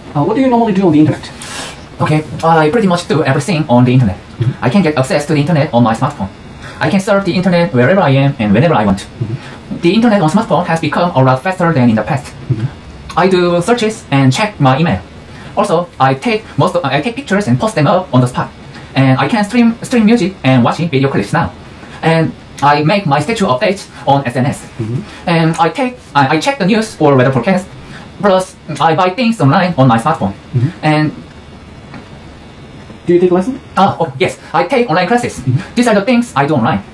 What do you normally do on the internet? Okay, I pretty much do everything on the internet. I can get access to the internet on my smartphone. I can surf the internet wherever I am and whenever I want. The internet on smartphone has become a lot faster than in the past. I do searches and check my email. Also, I take pictures and post them up on the spot. And I can stream music and watch video clips now. And I make my schedule updates on SNS. And I check the news or weather forecast. Plus, I buy things online on my smartphone. And do you take lessons? oh yes, I take online classes. These are the things I do online.